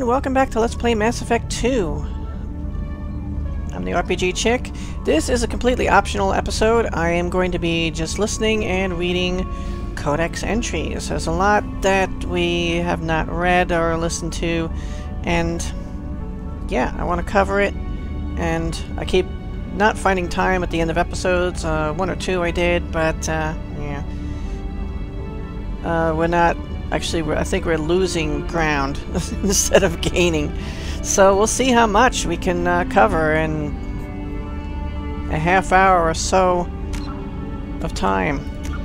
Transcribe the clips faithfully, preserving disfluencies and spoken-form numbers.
and welcome back to Let's Play Mass Effect two. I'm the R P G Chick. This is a completely optional episode. I am going to be just listening and reading Codex entries. There's a lot that we have not read or listened to, and yeah, I want to cover it, and I keep not finding time at the end of episodes. Uh, one or two I did, but uh, yeah. Uh, we're not... Actually, we're, I think we're losing ground instead of gaining. So we'll see how much we can uh, cover in a half hour or so of time.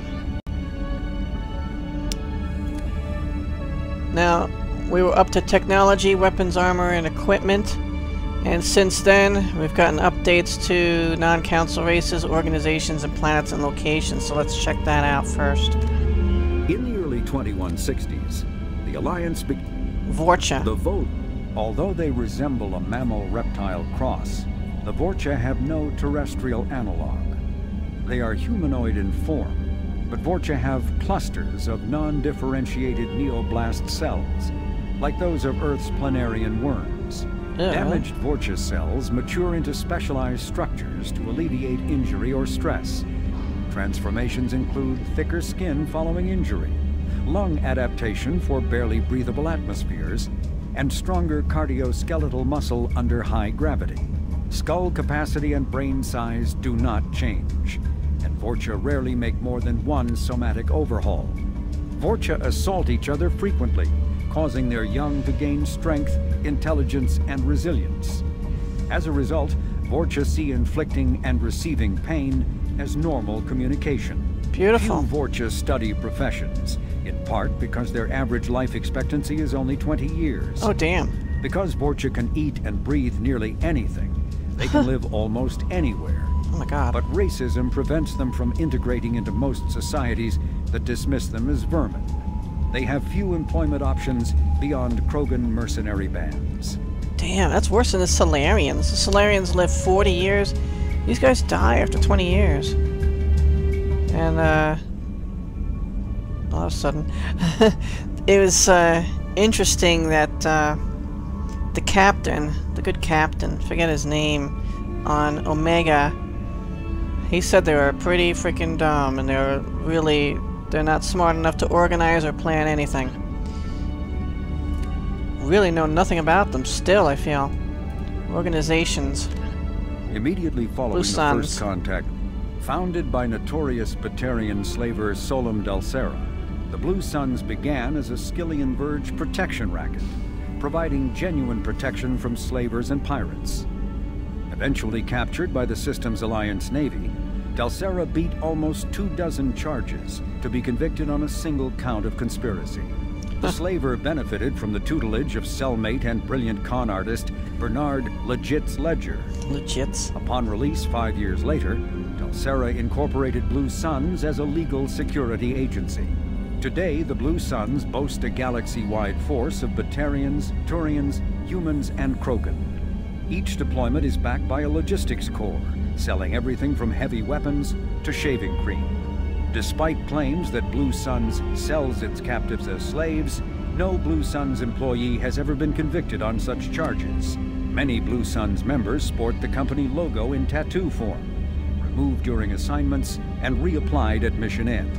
Now, we were up to technology, weapons, armor, and equipment. And since then, we've gotten updates to non-council races, organizations, and planets and locations. So let's check that out first. In the early twenty-one sixties, the Alliance be- Vorcha. The Vo- Although they resemble a mammal-reptile cross, the Vorcha have no terrestrial analog. They are humanoid in form, but Vorcha have clusters of non-differentiated neoblast cells, like those of Earth's planarian worms. Yeah. Damaged Vorcha cells mature into specialized structures to alleviate injury or stress. Transformations include thicker skin following injury, lung adaptation for barely breathable atmospheres, and stronger cardioskeletal muscle under high gravity. Skull capacity and brain size do not change, and Vorcha rarely make more than one somatic overhaul. Vorcha assault each other frequently, causing their young to gain strength, intelligence, and resilience. As a result, Vorcha see inflicting and receiving pain as normal communication. Beautiful. Few Vorcha study professions, in part because their average life expectancy is only twenty years. Oh, damn. Because Vorcha can eat and breathe nearly anything, they can live almost anywhere. Oh my god. But racism prevents them from integrating into most societies that dismiss them as vermin. They have few employment options beyond Krogan mercenary bands. Damn, that's worse than the Salarians. The Salarians live forty years. These guys die after twenty years. And, uh... all of a sudden... it was, uh, interesting that, uh... the captain, the good captain, forget his name, on Omega, he said they were pretty freaking dumb, and they're really... they're not smart enough to organize or plan anything. Really know nothing about them still, I feel. Organizations. Immediately following the first contact, founded by notorious Batarian slaver Solum Dulcera, the Blue Suns began as a Skillian Verge protection racket, providing genuine protection from slavers and pirates. Eventually captured by the system's Alliance Navy, Dulcera beat almost two dozen charges to be convicted on a single count of conspiracy. The slaver benefited from the tutelage of cellmate and brilliant con artist Bernard Legit's Ledger. Legits. Upon release five years later, Dulcera incorporated Blue Suns as a legal security agency. Today, the Blue Suns boast a galaxy-wide force of Batarians, Turians, humans, and Krogan. Each deployment is backed by a logistics corps, selling everything from heavy weapons to shaving cream. Despite claims that Blue Suns sells its captives as slaves, no Blue Suns employee has ever been convicted on such charges. Many Blue Suns members sport the company logo in tattoo form, removed during assignments and reapplied at mission end.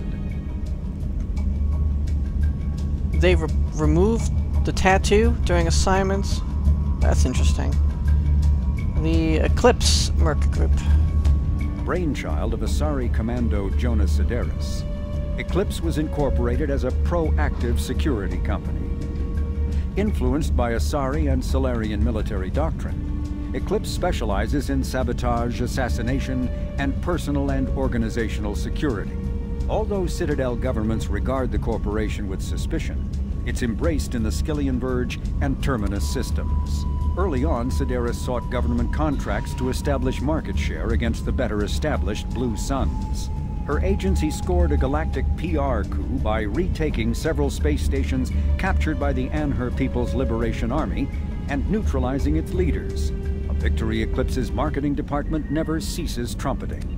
They re removed the tattoo during assignments? That's interesting. The Eclipse Merc Group. Brainchild of Asari Commando Jonas Sideris, Eclipse was incorporated as a proactive security company. Influenced by Asari and Salarian military doctrine, Eclipse specializes in sabotage, assassination, and personal and organizational security. Although Citadel governments regard the corporation with suspicion, it's embraced in the Skillian Verge and Terminus systems. Early on, Sideris sought government contracts to establish market share against the better-established Blue Suns. Her agency scored a galactic P R coup by retaking several space stations captured by the Anher People's Liberation Army and neutralizing its leaders, a victory Eclipse's marketing department never ceases trumpeting.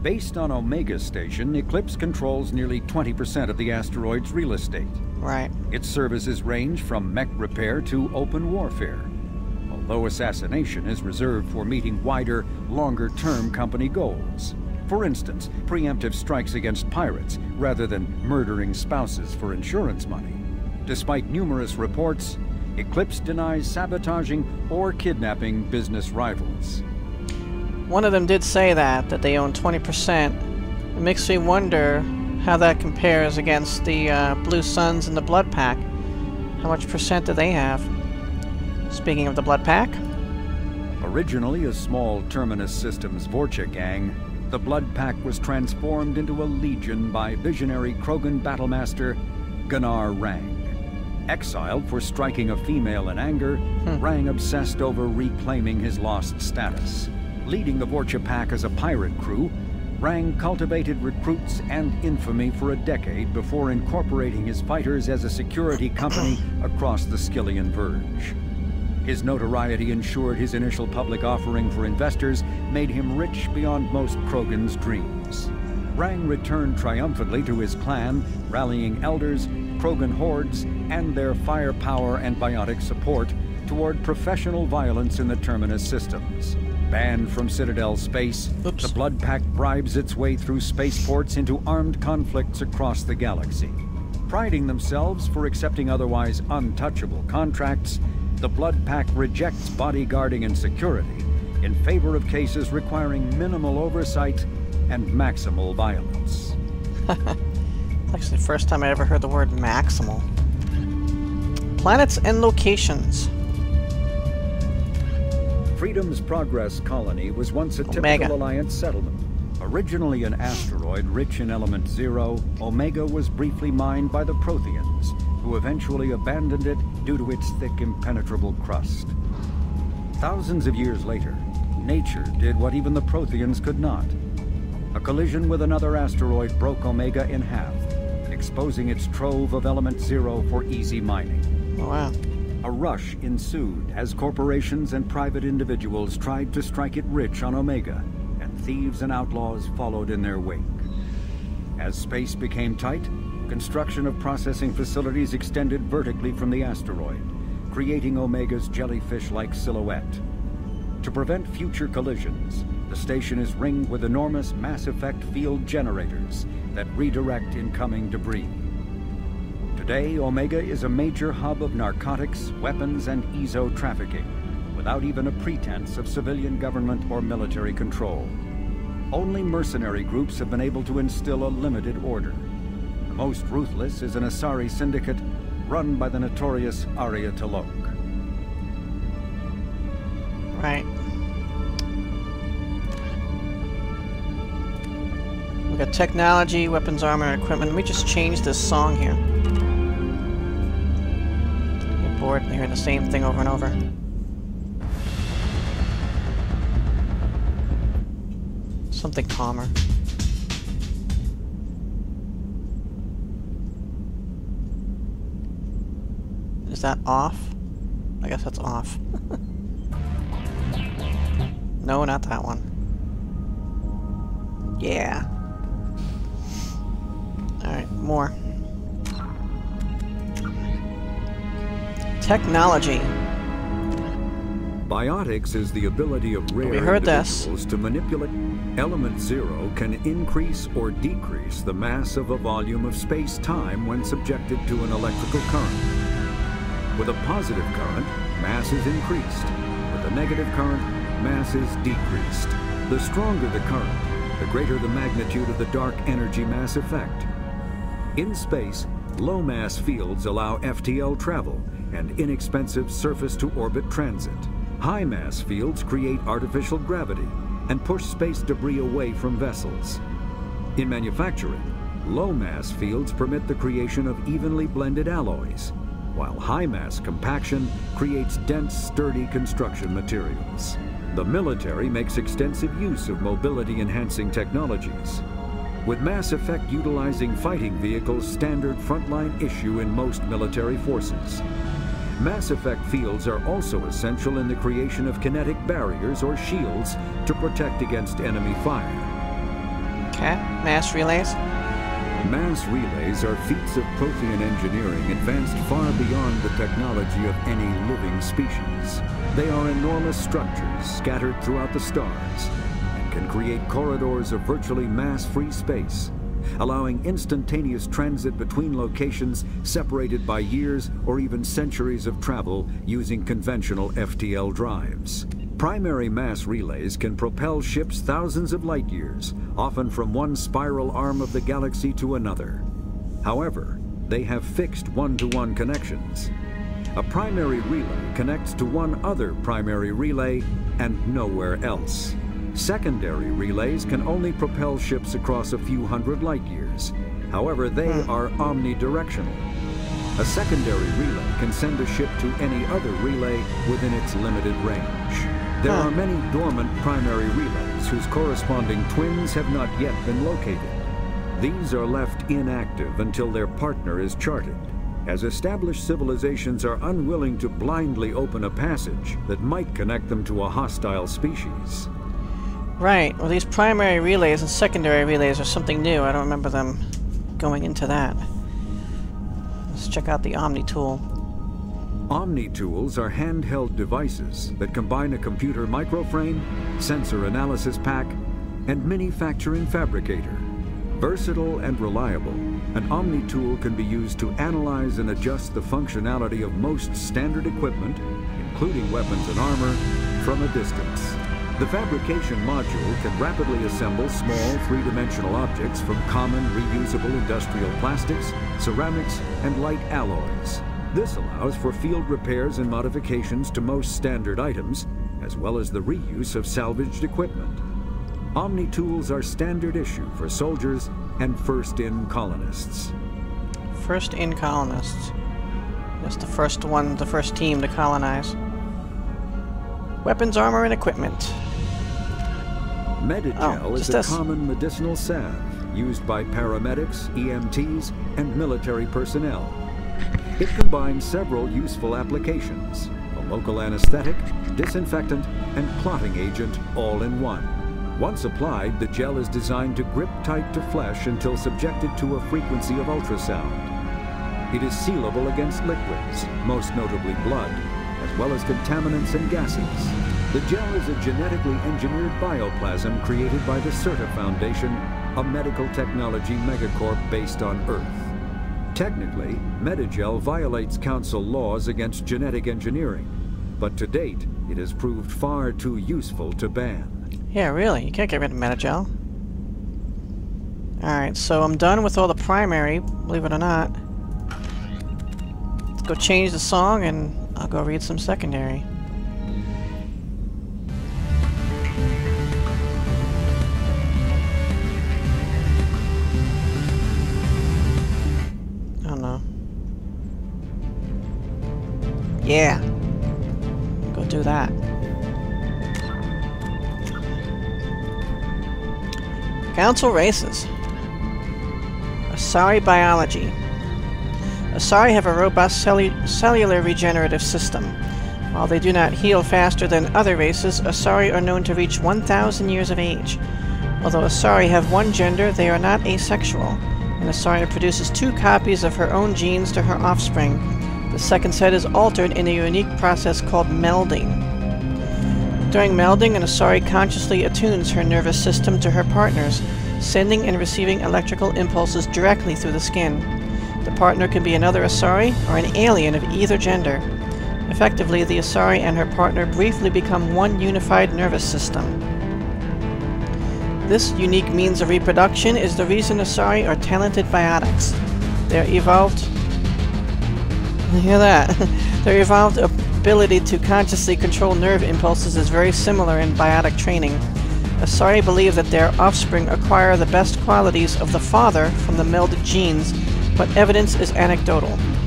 Based on Omega Station, Eclipse controls nearly twenty percent of the asteroid's real estate. Right. Its services range from mech repair to open warfare, although assassination is reserved for meeting wider, longer-term company goals. For instance, preemptive strikes against pirates, rather than murdering spouses for insurance money. Despite numerous reports, Eclipse denies sabotaging or kidnapping business rivals. One of them did say that, that they own twenty percent. It makes me wonder how that compares against the uh, Blue Suns and the Blood Pack. How much percent do they have? Speaking of the Blood Pack. Originally a small Terminus Systems Vorcha gang, the Blood Pack was transformed into a legion by visionary Krogan battlemaster Gunnar Rang. Exiled for striking a female in anger, hmm. Rang obsessed over reclaiming his lost status. Leading the Vorcha Pack as a pirate crew, Rang cultivated recruits and infamy for a decade before incorporating his fighters as a security company across the Skyllian Verge. His notoriety ensured his initial public offering for investors made him rich beyond most Krogan's dreams. Rang returned triumphantly to his clan, rallying elders, Krogan hordes, and their firepower and biotic support toward professional violence in the Terminus systems. Banned from Citadel space, Oops. the Blood Pack bribes its way through spaceports into armed conflicts across the galaxy. Priding themselves for accepting otherwise untouchable contracts, the Blood Pack rejects bodyguarding and security in favor of cases requiring minimal oversight and maximal violence. It's actually the first time I ever heard the word maximal. Planets and locations. Freedom's Progress colony was once a typical Omega. Alliance settlement. Originally an asteroid rich in element zero, Omega was briefly mined by the Protheans, who eventually abandoned it due to its thick, impenetrable crust. Thousands of years later, nature did what even the Protheans could not. A collision with another asteroid broke Omega in half, exposing its trove of element zero for easy mining. Oh, wow. A rush ensued as corporations and private individuals tried to strike it rich on Omega, and thieves and outlaws followed in their wake. As space became tight, construction of processing facilities extended vertically from the asteroid, creating Omega's jellyfish-like silhouette. To prevent future collisions, the station is ringed with enormous mass effect field generators that redirect incoming debris. Today, Omega is a major hub of narcotics, weapons, and E S O trafficking, without even a pretense of civilian government or military control. Only mercenary groups have been able to instill a limited order. The most ruthless is an Asari syndicate run by the notorious Arya T'Loak. Right. We got technology, weapons, armor, and equipment. Let me just change this song here. Get bored and hear the same thing over and over. Something calmer. Is that off? I guess that's off. No, not that one. Yeah. Alright, more. Technology. Biotics is the ability of rare we heard individuals this. to manipulate. Element zero can increase or decrease the mass of a volume of space-time when subjected to an electrical current. With a positive current, mass is increased. With a negative current, mass is decreased. The stronger the current, the greater the magnitude of the dark energy mass effect. In space, low-mass fields allow F T L travel and inexpensive surface-to-orbit transit. High-mass fields create artificial gravity and push space debris away from vessels. In manufacturing, low-mass fields permit the creation of evenly blended alloys, while high-mass compaction creates dense, sturdy construction materials. The military makes extensive use of mobility-enhancing technologies, with Mass Effect utilizing fighting vehicles standard frontline issue in most military forces. Mass Effect fields are also essential in the creation of kinetic barriers or shields to protect against enemy fire. Okay. Mass relays. Mass relays are feats of Prothean engineering advanced far beyond the technology of any living species. They are enormous structures scattered throughout the stars and can create corridors of virtually mass-free space, allowing instantaneous transit between locations separated by years or even centuries of travel using conventional F T L drives. Primary mass relays can propel ships thousands of light years, often from one spiral arm of the galaxy to another. However, they have fixed one-to-one connections. A primary relay connects to one other primary relay and nowhere else. Secondary relays can only propel ships across a few hundred light years. However, they are omnidirectional. A secondary relay can send a ship to any other relay within its limited range. There Huh. are many dormant primary relays whose corresponding twins have not yet been located. These are left inactive until their partner is charted, as established civilizations are unwilling to blindly open a passage that might connect them to a hostile species. Right. Well, these primary relays and secondary relays are something new. I don't remember them going into that. Let's check out the Omni-Tool. Omni-Tools are handheld devices that combine a computer microframe, sensor analysis pack, and manufacturing fabricator. Versatile and reliable, an Omni-Tool can be used to analyze and adjust the functionality of most standard equipment, including weapons and armor, from a distance. The fabrication module can rapidly assemble small three-dimensional objects from common reusable industrial plastics, ceramics, and light alloys. This allows for field repairs and modifications to most standard items, as well as the reuse of salvaged equipment. Omni-Tools are standard issue for soldiers and first-in colonists. First-in colonists. That's the first one, the first team to colonize. Weapons, armor, and equipment. Medi-Gel Oh, is just a us. common medicinal salve used by paramedics, E M Ts, and military personnel. It combines several useful applications: a local anesthetic, disinfectant, and clotting agent all in one. Once applied, the gel is designed to grip tight to flesh until subjected to a frequency of ultrasound. It is sealable against liquids, most notably blood, as well as contaminants and gases. The gel is a genetically engineered bioplasm created by the CERTA Foundation, a medical technology megacorp based on Earth. Technically, Medi-Gel violates Council laws against genetic engineering, but to date, it has proved far too useful to ban. Yeah, really. You can't get rid of Medi-Gel. Alright, so I'm done with all the primary, believe it or not. Let's go change the song and I'll go read some secondary. Oh no. Yeah. Go do that. Council races. Asari biology. Asari have a robust cellu cellular regenerative system. While they do not heal faster than other races, Asari are known to reach one thousand years of age. Although Asari have one gender, they are not asexual, and Asari produces two copies of her own genes to her offspring. The second set is altered in a unique process called melding. During melding, an Asari consciously attunes her nervous system to her partner's, sending and receiving electrical impulses directly through the skin. The partner can be another Asari or an alien of either gender. Effectively, the Asari and her partner briefly become one unified nervous system. This unique means of reproduction is the reason Asari are talented biotics. Their evolved... hear that? Their evolved ability to consciously control nerve impulses is very similar in biotic training. Asari believe that their offspring acquire the best qualities of the father from the melded genes, but evidence is anecdotal.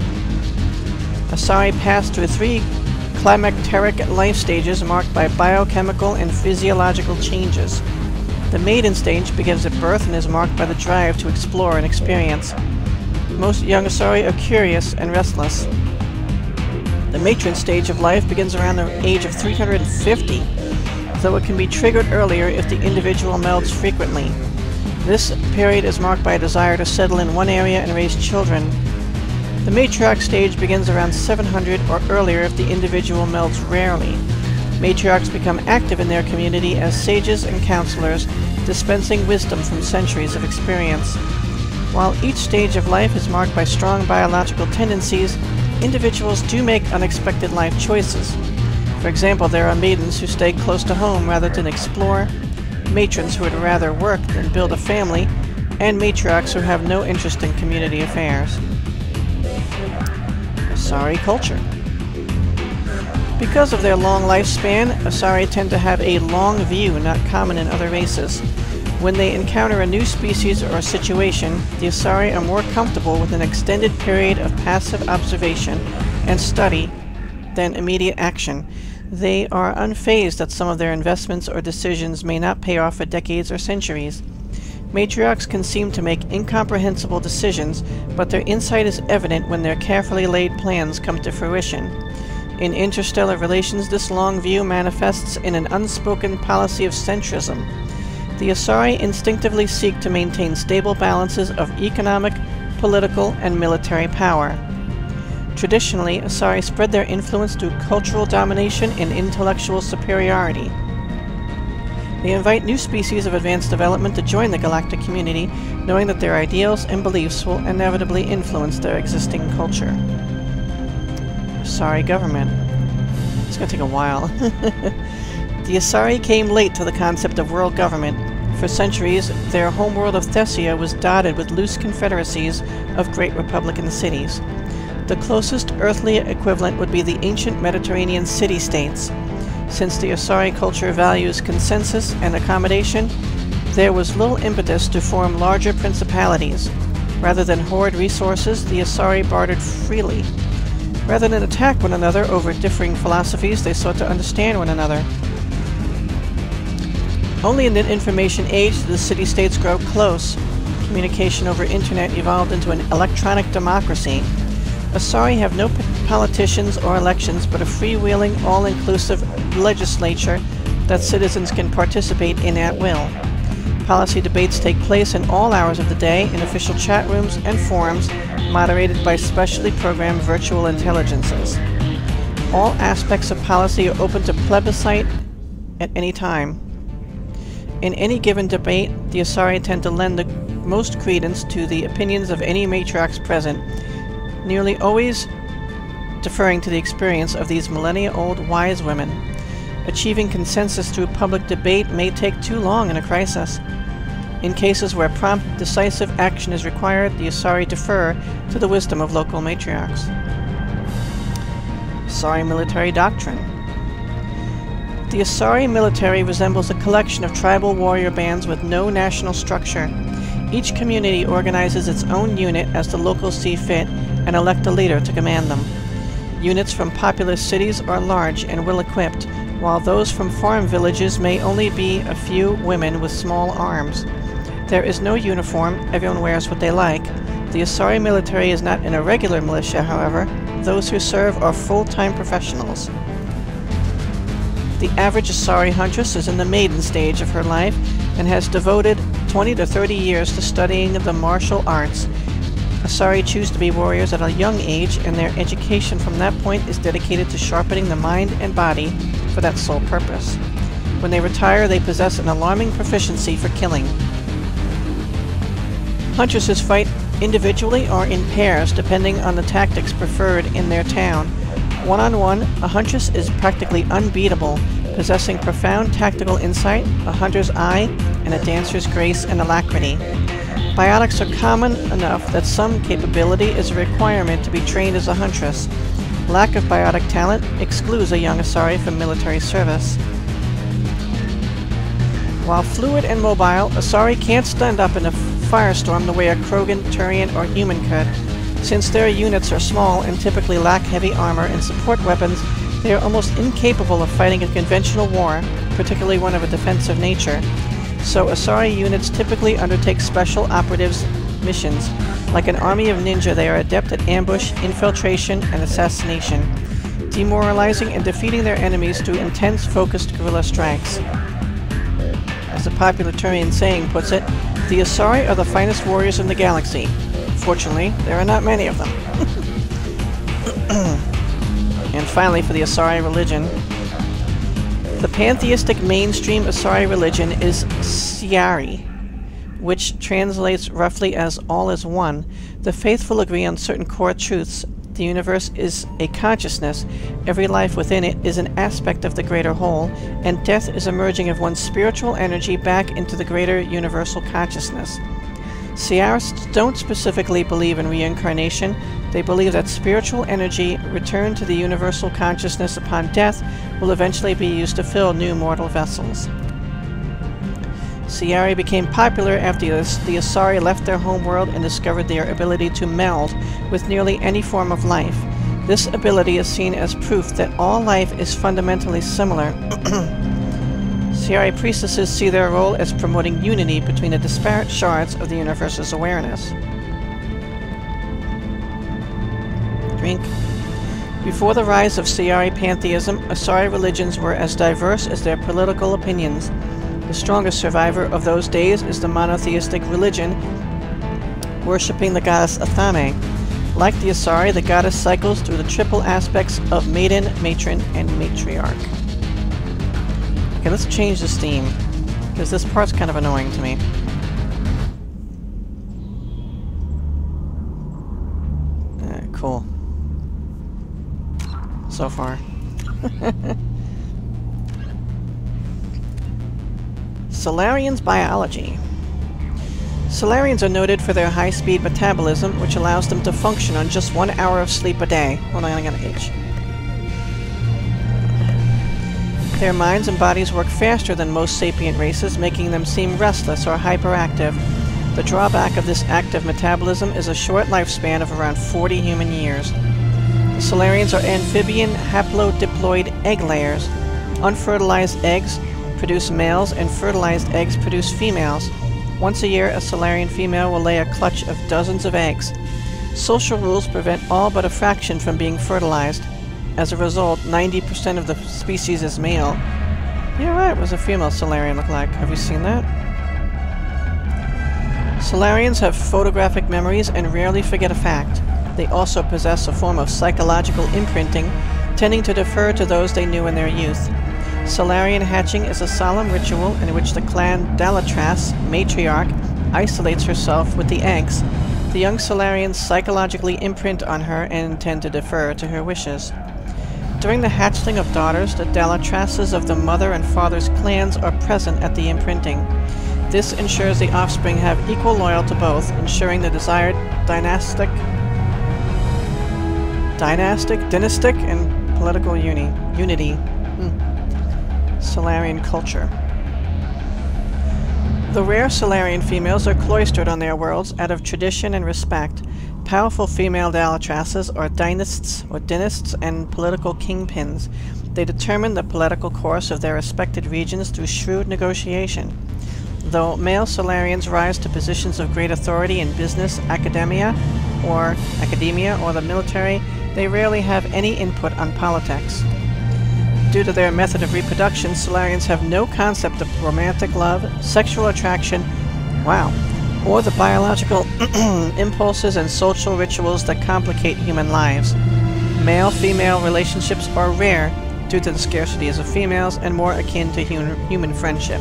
Asari pass through three climacteric life stages marked by biochemical and physiological changes. The maiden stage begins at birth and is marked by the drive to explore and experience. Most young Asari are curious and restless. The matron stage of life begins around the age of three hundred fifty, though it can be triggered earlier if the individual melds frequently. This period is marked by a desire to settle in one area and raise children. The matriarch stage begins around seven hundred or earlier if the individual melds rarely. Matriarchs become active in their community as sages and counselors, dispensing wisdom from centuries of experience. While each stage of life is marked by strong biological tendencies, individuals do make unexpected life choices. For example, there are maidens who stay close to home rather than explore, matrons who would rather work than build a family, and matriarchs who have no interest in community affairs. Asari culture. Because of their long lifespan, Asari tend to have a long view not common in other races. When they encounter a new species or a situation, the Asari are more comfortable with an extended period of passive observation and study than immediate action. They are unfazed that some of their investments or decisions may not pay off for decades or centuries. Matriarchs can seem to make incomprehensible decisions, but their insight is evident when their carefully laid plans come to fruition. In interstellar relations, this long view manifests in an unspoken policy of centrism. The Asari instinctively seek to maintain stable balances of economic, political, and military power. Traditionally, Asari spread their influence through cultural domination and intellectual superiority. They invite new species of advanced development to join the galactic community, knowing that their ideals and beliefs will inevitably influence their existing culture. Asari government. It's gonna take a while. The Asari came late to the concept of world government. For centuries, their homeworld of Thessia was dotted with loose confederacies of great republican cities. The closest earthly equivalent would be the ancient Mediterranean city-states. Since the Asari culture values consensus and accommodation, there was little impetus to form larger principalities. Rather than hoard resources, the Asari bartered freely. Rather than attack one another over differing philosophies, they sought to understand one another. Only in the information age did the city-states grow close. Communication over internet evolved into an electronic democracy. Asari have no politicians or elections, but a freewheeling, all-inclusive legislature that citizens can participate in at will. Policy debates take place in all hours of the day in official chat rooms and forums moderated by specially programmed virtual intelligences. All aspects of policy are open to plebiscite at any time. In any given debate, the Asari tend to lend the most credence to the opinions of any matriarchs present, nearly always deferring to the experience of these millennia-old wise women. Achieving consensus through public debate may take too long in a crisis. In cases where prompt, decisive action is required, the Asari defer to the wisdom of local matriarchs. Asari military doctrine. The Asari military resembles a collection of tribal warrior bands with no national structure. Each community organizes its own unit as the locals see fit and elect a leader to command them. Units from populous cities are large and well-equipped, while those from farm villages may only be a few women with small arms. There is no uniform, everyone wears what they like. The Asari military is not an irregular militia, however. Those who serve are full-time professionals. The average Asari huntress is in the maiden stage of her life and has devoted twenty to thirty years to studying the martial arts. Asari choose to be warriors at a young age, and their education from that point is dedicated to sharpening the mind and body for that sole purpose. When they retire, they possess an alarming proficiency for killing. Huntresses fight individually or in pairs, depending on the tactics preferred in their town. One-on-one, a huntress is practically unbeatable, possessing profound tactical insight, a hunter's eye, and a dancer's grace and alacrity. Biotics are common enough that some capability is a requirement to be trained as a huntress. Lack of biotic talent excludes a young Asari from military service. While fluid and mobile, Asari can't stand up in a firestorm the way a Krogan, Turian, or human could. Since their units are small and typically lack heavy armor and support weapons, they are almost incapable of fighting a conventional war, particularly one of a defensive nature. So Asari units typically undertake special operatives missions. Like an army of ninja, they are adept at ambush, infiltration, and assassination, demoralizing and defeating their enemies through intense, focused guerrilla strikes. As a popular Turian saying puts it, the Asari are the finest warriors in the galaxy. Fortunately, there are not many of them. And finally, for the Asari religion. The pantheistic mainstream Asari religion is Siari, which translates roughly as all is one. The faithful agree on certain core truths. The universe is a consciousness, every life within it is an aspect of the greater whole, and death is a merging of one's spiritual energy back into the greater universal consciousness. Siarists don't specifically believe in reincarnation. They believe that spiritual energy returned to the universal consciousness upon death will eventually be used to fill new mortal vessels. Siari became popular after the Asari left their homeworld and discovered their ability to meld with nearly any form of life. This ability is seen as proof that all life is fundamentally similar. Siari priestesses see their role as promoting unity between the disparate shards of the universe's awareness. Drink. Before the rise of Siari pantheism, Asari religions were as diverse as their political opinions. The strongest survivor of those days is the monotheistic religion, worshipping the goddess Athame. Like the Asari, the goddess cycles through the triple aspects of maiden, matron, and matriarch. Okay, let's change this theme, because this part's kind of annoying to me. Alright, cool. So far. Salarians biology. Salarians are noted for their high-speed metabolism, which allows them to function on just one hour of sleep a day. Hold on, I got an H. Their minds and bodies work faster than most sapient races, making them seem restless or hyperactive. The drawback of this active metabolism is a short lifespan of around forty human years. The Salarians are amphibian haplodiploid egg layers. Unfertilized eggs produce males and fertilized eggs produce females. Once a year, a Salarian female will lay a clutch of dozens of eggs. Social rules prevent all but a fraction from being fertilized. As a result, ninety percent of the species is male. Yeah, right, what does a female Salarian look like? Have you seen that? Salarians have photographic memories and rarely forget a fact. They also possess a form of psychological imprinting, tending to defer to those they knew in their youth. Salarian hatching is a solemn ritual in which the clan Dalatras, matriarch, isolates herself with the eggs. The young Salarians psychologically imprint on her and tend to defer to her wishes. During the hatchling of daughters, the Dalatrases of the mother and father's clans are present at the imprinting. This ensures the offspring have equal loyalty to both, ensuring the desired dynastic, dynastic, dynastic, and political uni unity. Hmm. Salarian culture. The rare Salarian females are cloistered on their worlds out of tradition and respect. Powerful female Dalatrases are dynasts or dynasts and political kingpins. They determine the political course of their respected regions through shrewd negotiation. Though male Salarians rise to positions of great authority in business, academia, or academia, or the military, they rarely have any input on politics. Due to their method of reproduction, Salarians have no concept of romantic love, sexual attraction, wow, or the biological impulses and social rituals that complicate human lives. Male-female relationships are rare due to the scarcity of females and more akin to human, human friendship.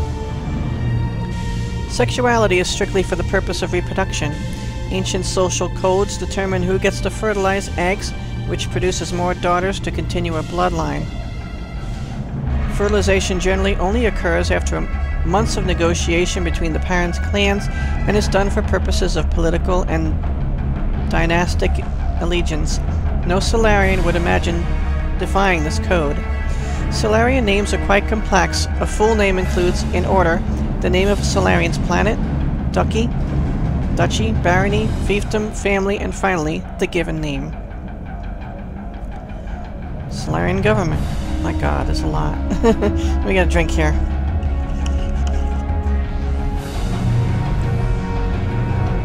Sexuality is strictly for the purpose of reproduction. Ancient social codes determine who gets to fertilize eggs, which produces more daughters to continue a bloodline. Fertilization generally only occurs after months of negotiation between the parents' clans and is done for purposes of political and dynastic allegiance. No Salarian would imagine defying this code. Salarian names are quite complex. A full name includes, in order, the name of a Salarian's planet, duchy, duchy, barony, fiefdom, family, and finally, the given name. Salarian government. My god, there's a lot. We got a drink here.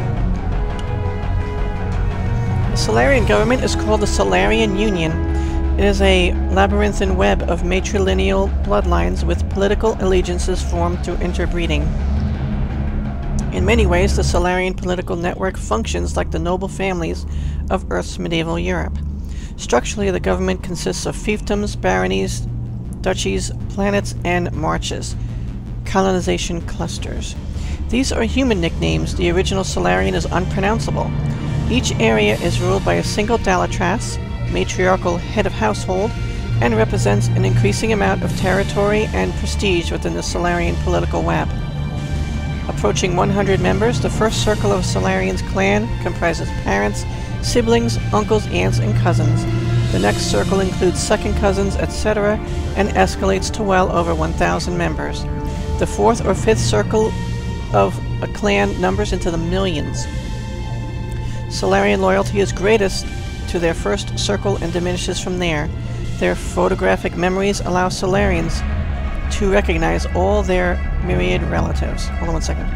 The Salarian government is called the Salarian Union. It is a labyrinthine web of matrilineal bloodlines with political allegiances formed through interbreeding. In many ways, the Salarian political network functions like the noble families of Earth's medieval Europe. Structurally, the government consists of fiefdoms, baronies, duchies, planets, and marches, colonization clusters. These are human nicknames. The original Salarian is unpronounceable. Each area is ruled by a single Dalatras, matriarchal head of household, and represents an increasing amount of territory and prestige within the Salarian political web. Approaching one hundred members, the first circle of Salarian's clan comprises parents, siblings, uncles, aunts, and cousins. The next circle includes second cousins, et cetera, and escalates to well over one thousand members. The fourth or fifth circle of a clan numbers into the millions. Salarian loyalty is greatest to their first circle and diminishes from there. Their photographic memories allow Salarians to recognize all their myriad relatives. Hold on one second.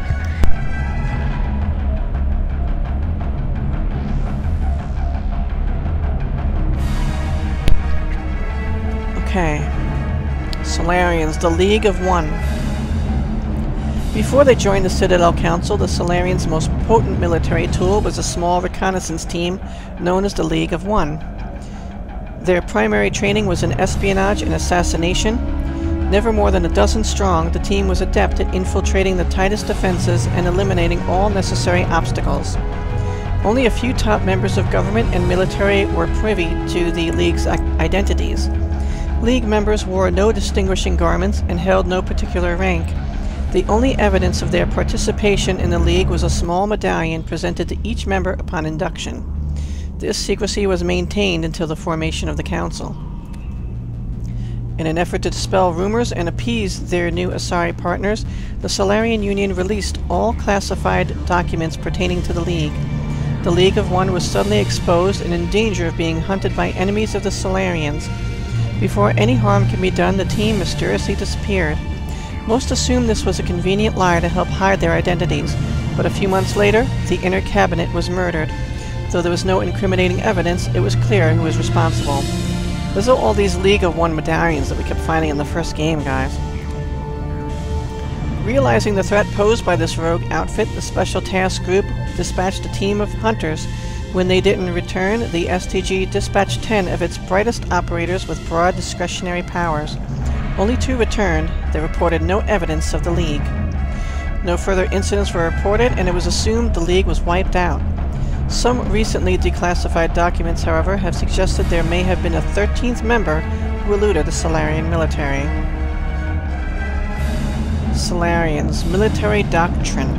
Okay. Salarians, the League of One. Before they joined the Citadel Council, the Salarians' most potent military tool was a small reconnaissance team known as the League of One. Their primary training was in espionage and assassination. Never more than a dozen strong, the team was adept at infiltrating the tightest defenses and eliminating all necessary obstacles. Only a few top members of government and military were privy to the League's identities. League members wore no distinguishing garments and held no particular rank. The only evidence of their participation in the League was a small medallion presented to each member upon induction. This secrecy was maintained until the formation of the Council. In an effort to dispel rumors and appease their new Asari partners, the Salarian Union released all classified documents pertaining to the League. The League of One was suddenly exposed and in danger of being hunted by enemies of the Salarians. Before any harm could be done, the team mysteriously disappeared. Most assumed this was a convenient lie to help hide their identities, but a few months later, the inner cabinet was murdered. Though there was no incriminating evidence, it was clear who was responsible. Those are all these League of One medallions that we kept finding in the first game, guys. Realizing the threat posed by this rogue outfit, the Special Task Group dispatched a team of hunters. When they didn't return, the S T G dispatched ten of its brightest operators with broad discretionary powers. Only two returned. They reported no evidence of the League. No further incidents were reported, and it was assumed the League was wiped out. Some recently declassified documents, however, have suggested there may have been a thirteenth member who eluded the Salarian military. Salarians, military doctrine.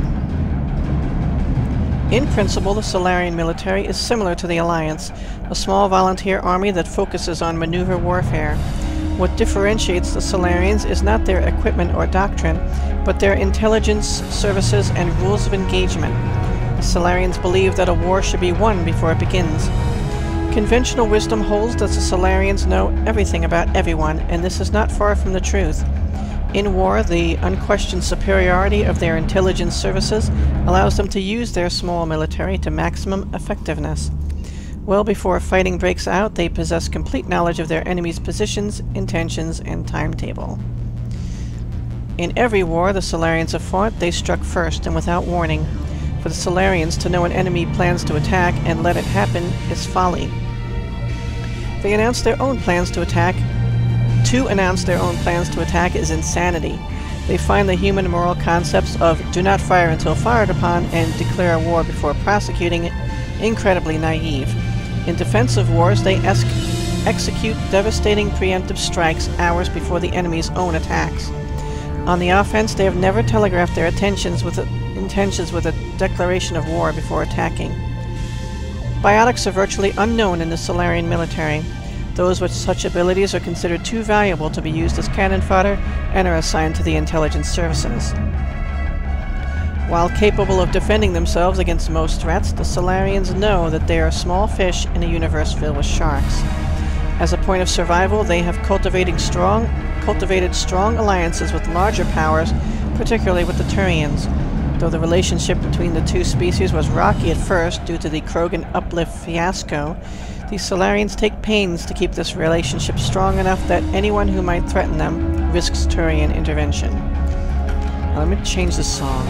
In principle, the Salarian military is similar to the Alliance, a small volunteer army that focuses on maneuver warfare. What differentiates the Salarians is not their equipment or doctrine, but their intelligence, services, and rules of engagement. The Salarians believe that a war should be won before it begins. Conventional wisdom holds that the Salarians know everything about everyone, and this is not far from the truth. In war, the unquestioned superiority of their intelligence services allows them to use their small military to maximum effectiveness. Well before fighting breaks out, they possess complete knowledge of their enemy's positions, intentions, and timetable. In every war the Salarians have fought, they struck first and without warning. For the Salarians, to know an enemy plans to attack and let it happen is folly. They announce their own plans to attack. To announce their own plans to attack is insanity. They find the human moral concepts of do not fire until fired upon and declare war before prosecuting it incredibly naive. In defensive wars, they execute devastating preemptive strikes hours before the enemy's own attacks. On the offense, they have never telegraphed their intentions with a, intentions with a declaration of war before attacking. Biotics are virtually unknown in the Salarian military. Those with such abilities are considered too valuable to be used as cannon fodder and are assigned to the intelligence services. While capable of defending themselves against most threats, the Salarians know that they are small fish in a universe filled with sharks. As a point of survival, they have cultivating strong, cultivated strong alliances with larger powers, particularly with the Turians. Though the relationship between the two species was rocky at first due to the Krogan uplift fiasco, The Salarians take pains to keep this relationship strong enough that anyone who might threaten them risks Turian intervention. Now, let me change this song.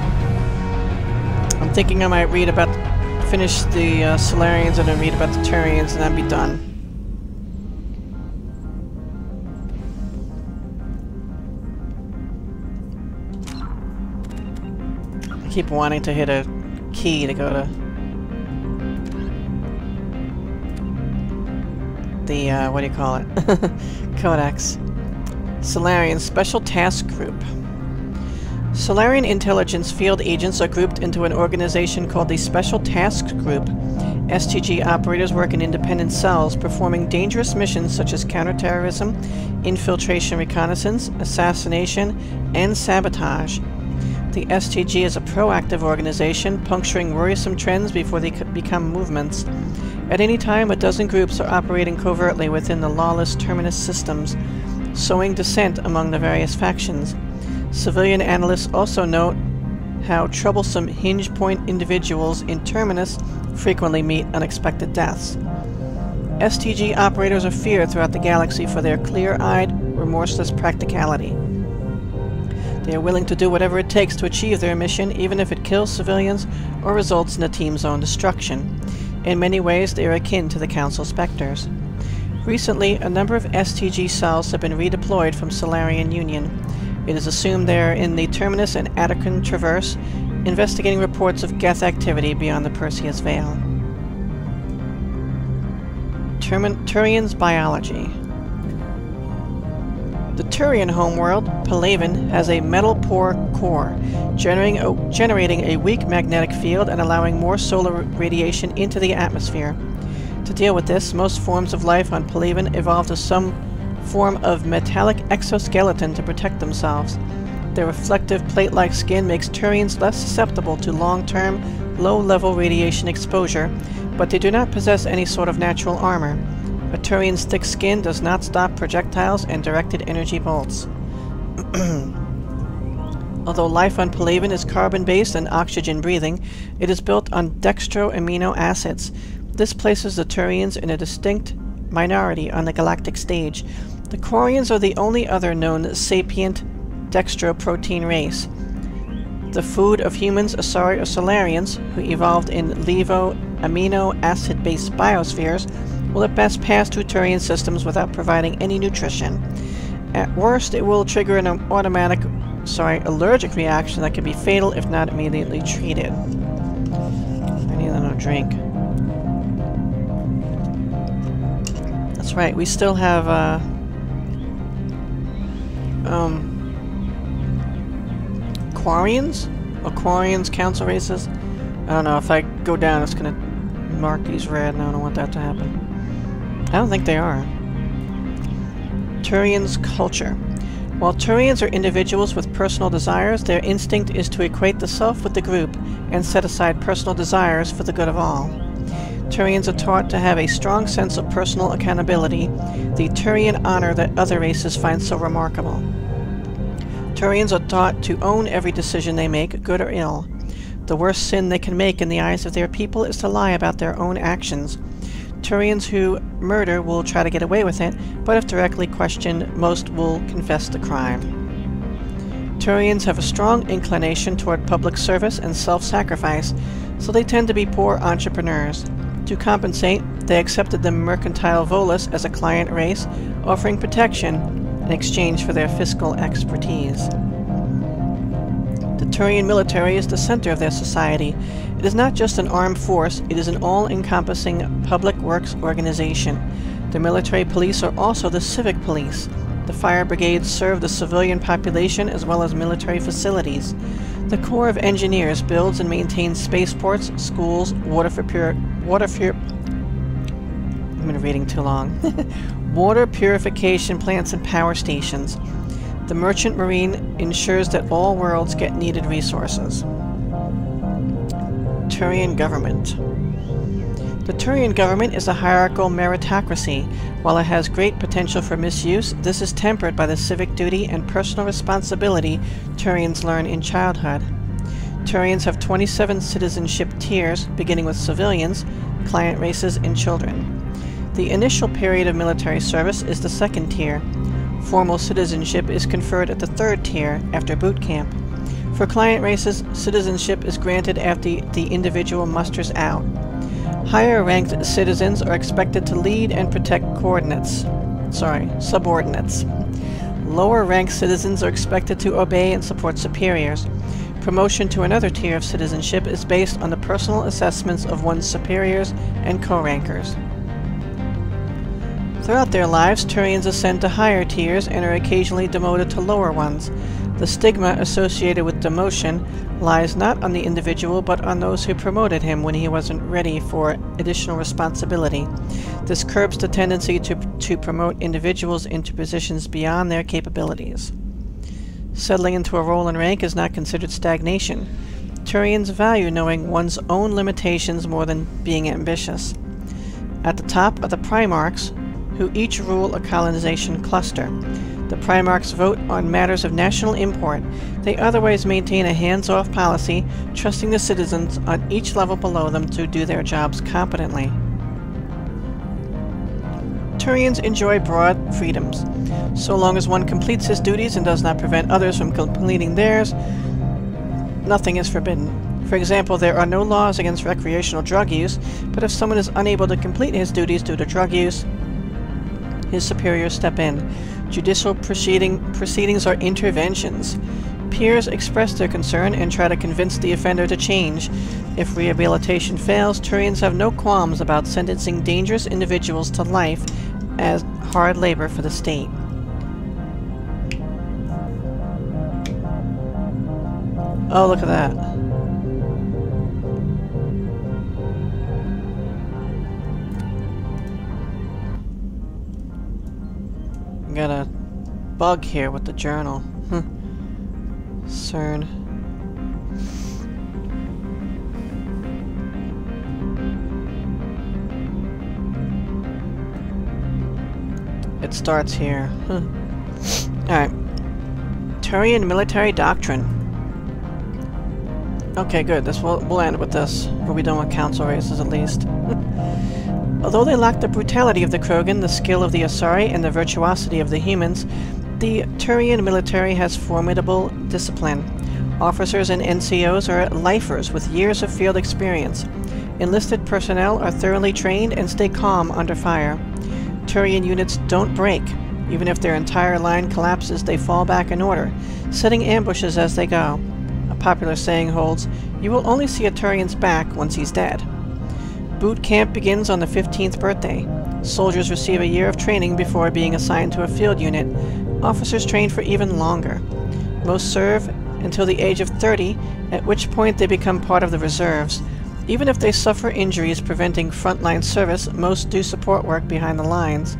I'm thinking I might read about, finish the uh, Salarians and then read about the Turians and then be done. I keep wanting to hit a key to go to the, uh, what do you call it? Codex. Salarian Special Task Group. Salarian intelligence field agents are grouped into an organization called the Special Task Group. S T G operators work in independent cells, performing dangerous missions such as counterterrorism, infiltration reconnaissance, assassination, and sabotage. The S T G is a proactive organization, puncturing worrisome trends before they become movements. At any time, a dozen groups are operating covertly within the lawless Terminus systems, sowing dissent among the various factions. Civilian analysts also note how troublesome hinge point individuals in Terminus frequently meet unexpected deaths. S T G operators are feared throughout the galaxy for their clear-eyed, remorseless practicality. They are willing to do whatever it takes to achieve their mission, even if it kills civilians or results in the team's own destruction. In many ways, they are akin to the Council Spectres. Recently, a number of S T G cells have been redeployed from Salarian Union. It is assumed they are in the Terminus and Attican Traverse, investigating reports of Geth activity beyond the Perseus Veil. Termin Turians Biology. The Turian homeworld, Palaven, has a metal-poor core, generating a, generating a weak magnetic field and allowing more solar radiation into the atmosphere. To deal with this, most forms of life on Palaven evolved as some form of metallic exoskeleton to protect themselves. Their reflective plate-like skin makes Turians less susceptible to long-term, low-level radiation exposure, but they do not possess any sort of natural armor. A Turian's thick skin does not stop projectiles and directed energy bolts. Although life on Palaven is carbon-based and oxygen-breathing, it is built on dextro-amino acids. This places the Turians in a distinct minority on the galactic stage. The Quarians are the only other known sapient dextroprotein race. The food of humans, Asari or Salarians, who evolved in levo amino acid-based biospheres, will at best pass through Turian systems without providing any nutrition. At worst, it will trigger an automatic, sorry, allergic reaction that can be fatal if not immediately treated. I need another drink. That's right, we still have, uh... Um... Quarians? Or Quarians council races? I don't know, if I go down it's gonna mark these red and I don't want that to happen. I don't think they are. Turians' culture. While Turians are individuals with personal desires, their instinct is to equate the self with the group and set aside personal desires for the good of all. Turians are taught to have a strong sense of personal accountability, the Turian honor that other races find so remarkable. Turians are taught to own every decision they make, good or ill. The worst sin they can make in the eyes of their people is to lie about their own actions. Turians who murder will try to get away with it, but if directly questioned, most will confess the crime. Turians have a strong inclination toward public service and self-sacrifice, so they tend to be poor entrepreneurs. To compensate, they accepted the mercantile Volus as a client race, offering protection in exchange for their fiscal expertise. The Turian military is the center of their society. It is not just an armed force, it is an all-encompassing public works organization. The military police are also the civic police. The fire brigades serve the civilian population as well as military facilities. The Corps of Engineers builds and maintains spaceports, schools, water for pure... water for... I've been reading too long. Water purification plants and power stations. The Merchant Marine ensures that all worlds get needed resources. Turian government. The Turian government is a hierarchical meritocracy. While it has great potential for misuse, this is tempered by the civic duty and personal responsibility Turians learn in childhood. Turians have twenty-seven citizenship tiers, beginning with civilians, client races, and children. The initial period of military service is the second tier. Formal citizenship is conferred at the third tier, after boot camp. For client races, citizenship is granted after the individual musters out. Higher-ranked citizens are expected to lead and protect coordinates. Sorry, subordinates. Lower-ranked citizens are expected to obey and support superiors. Promotion to another tier of citizenship is based on the personal assessments of one's superiors and co-rankers. Throughout their lives, Turians ascend to higher tiers and are occasionally demoted to lower ones. The stigma associated with demotion lies not on the individual but on those who promoted him when he wasn't ready for additional responsibility. This curbs the tendency to, to promote individuals into positions beyond their capabilities. Settling into a role and rank is not considered stagnation. Turians value knowing one's own limitations more than being ambitious. At the top are the Primarchs, who each rule a colonization cluster. The Primarchs vote on matters of national import. They otherwise maintain a hands-off policy, trusting the citizens on each level below them to do their jobs competently. Turians enjoy broad freedoms. So long as one completes his duties and does not prevent others from completing theirs, nothing is forbidden. For example, there are no laws against recreational drug use, but if someone is unable to complete his duties due to drug use, his superiors step in. Judicial proceeding, proceedings are interventions. Peers express their concern and try to convince the offender to change. If rehabilitation fails, Turians have no qualms about sentencing dangerous individuals to life as hard labor for the state. Oh, look at that. Got a bug here with the journal. Hm. C E R N. It starts here. Huh. Alright. Turian military doctrine. Okay, good. This will we'll end with this. We'll be done with council races at least. Although they lack the brutality of the Krogan, the skill of the Asari, and the virtuosity of the humans, the Turian military has formidable discipline. Officers and N C Os are lifers with years of field experience. Enlisted personnel are thoroughly trained and stay calm under fire. Turian units don't break. Even if their entire line collapses, they fall back in order, setting ambushes as they go. A popular saying holds, "You will only see a Turian's back once he's dead." Boot camp begins on the fifteenth birthday. Soldiers receive a year of training before being assigned to a field unit. Officers train for even longer. Most serve until the age of thirty, at which point they become part of the reserves. Even if they suffer injuries preventing frontline service, most do support work behind the lines.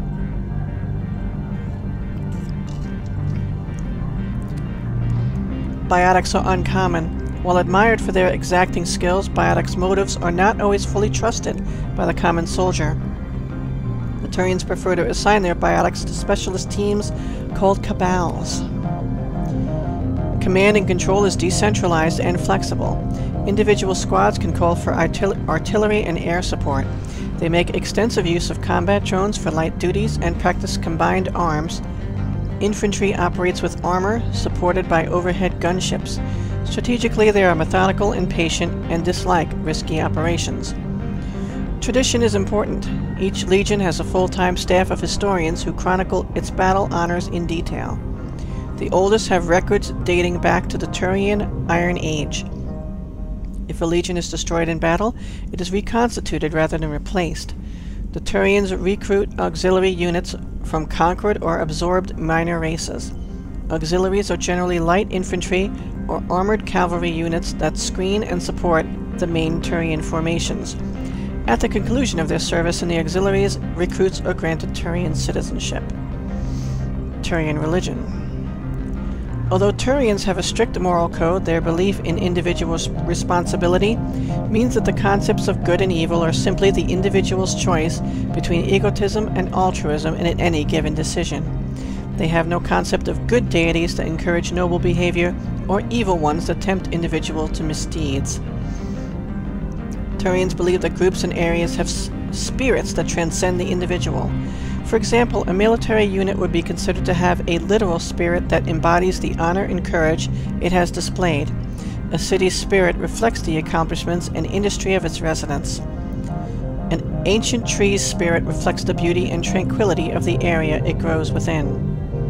Biotics are uncommon. While admired for their exacting skills, Biotics' motives are not always fully trusted by the common soldier. The Turians prefer to assign their Biotics to specialist teams called cabals. Command and control is decentralized and flexible. Individual squads can call for artil artillery and air support. They make extensive use of combat drones for light duties and practice combined arms. Infantry operates with armor, supported by overhead gunships. Strategically, they are methodical and patient and dislike risky operations. Tradition is important. Each legion has a full-time staff of historians who chronicle its battle honors in detail. The oldest have records dating back to the Turian Iron Age. If a legion is destroyed in battle, it is reconstituted rather than replaced. The Turians recruit auxiliary units from conquered or absorbed minor races. Auxiliaries are generally light infantry or armored cavalry units that screen and support the main Turian formations. At the conclusion of their service in the auxiliaries, recruits are granted Turian citizenship. Turian religion. Although Turians have a strict moral code, their belief in individual responsibility means that the concepts of good and evil are simply the individual's choice between egotism and altruism in any given decision. They have no concept of good deities that encourage noble behavior or evil ones that tempt individuals to misdeeds. Turians believe that groups and areas have, spirits that transcend the individual. For example, a military unit would be considered to have a literal spirit that embodies the honor and courage it has displayed. A city's spirit reflects the accomplishments and industry of its residents. An ancient tree's spirit reflects the beauty and tranquility of the area it grows within.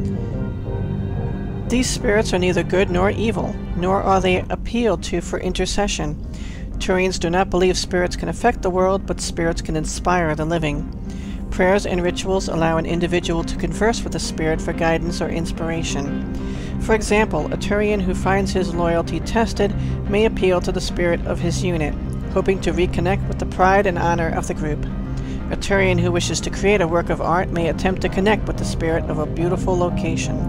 These spirits are neither good nor evil, nor are they appealed to for intercession. Turians do not believe spirits can affect the world, but spirits can inspire the living. Prayers and rituals allow an individual to converse with a spirit for guidance or inspiration. For example, a Turian who finds his loyalty tested may appeal to the spirit of his unit, hoping to reconnect with the pride and honor of the group. A Turian who wishes to create a work of art may attempt to connect with the spirit of a beautiful location.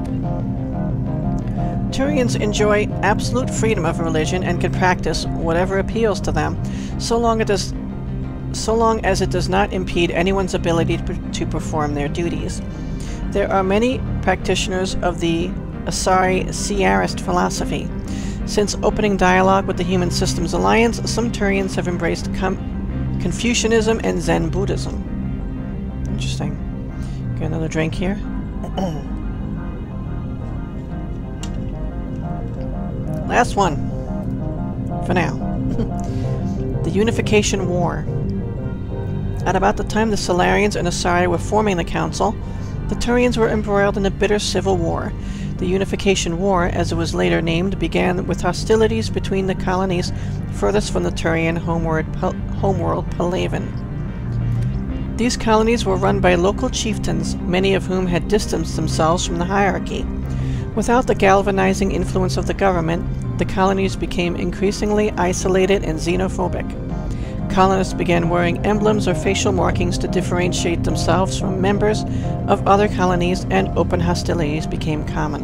Turians enjoy absolute freedom of religion and can practice whatever appeals to them, so long, it does, so long as it does not impede anyone's ability to, to perform their duties. There are many practitioners of the Asari Salarian philosophy. Since opening dialogue with the Human Systems Alliance, some Turians have embraced Confucianism and Zen Buddhism. Interesting. Get another drink here. Last one. For now. The Unification War. At about the time the Salarians and Asari were forming the Council, the Turians were embroiled in a bitter civil war. The Unification War, as it was later named, began with hostilities between the colonies furthest from the Turian homeward, homeworld Palaven. These colonies were run by local chieftains, many of whom had distanced themselves from the hierarchy. Without the galvanizing influence of the government, the colonies became increasingly isolated and xenophobic. Colonists began wearing emblems or facial markings to differentiate themselves from members of other colonies, and open hostilities became common.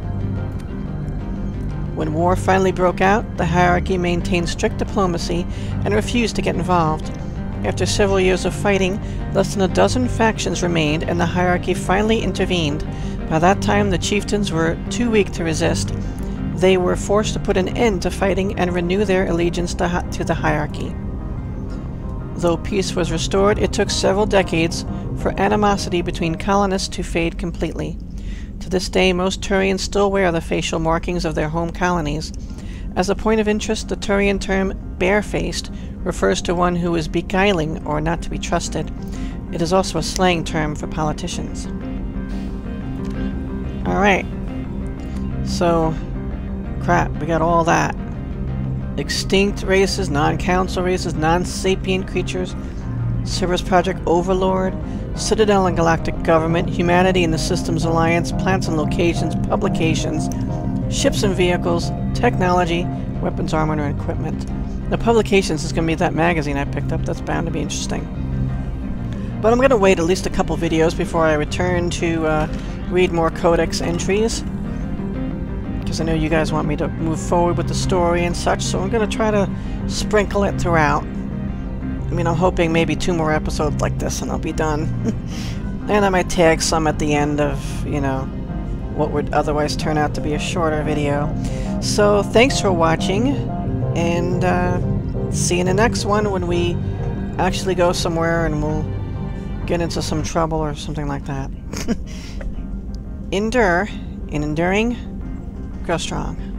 When war finally broke out, the hierarchy maintained strict diplomacy and refused to get involved. After several years of fighting, less than a dozen factions remained, and the hierarchy finally intervened. By that time, the chieftains were too weak to resist. They were forced to put an end to fighting and renew their allegiance to, to the hierarchy. Though peace was restored, it took several decades for animosity between colonists to fade completely. To this day, most Turians still wear the facial markings of their home colonies. As a point of interest, the Turian term barefaced refers to one who is beguiling or not to be trusted. It is also a slang term for politicians. Alright. So, crap, we got all that. Extinct races, non-council races, non-sapient creatures, Service Project Overlord, Citadel and Galactic Government, Humanity and the Systems Alliance, Plants and Locations, Publications, Ships and Vehicles, Technology, Weapons, Armor, and Equipment. The Publications is going to be that magazine I picked up. That's bound to be interesting. But I'm going to wait at least a couple videos before I return to uh, read more Codex entries, because I know you guys want me to move forward with the story and such, so I'm going to try to sprinkle it throughout. I mean, I'm hoping maybe two more episodes like this and I'll be done. And I might tag some at the end of, you know, what would otherwise turn out to be a shorter video. So, thanks for watching, and uh, see you in the next one when we actually go somewhere and we'll get into some trouble or something like that. Endure, in enduring, grow strong.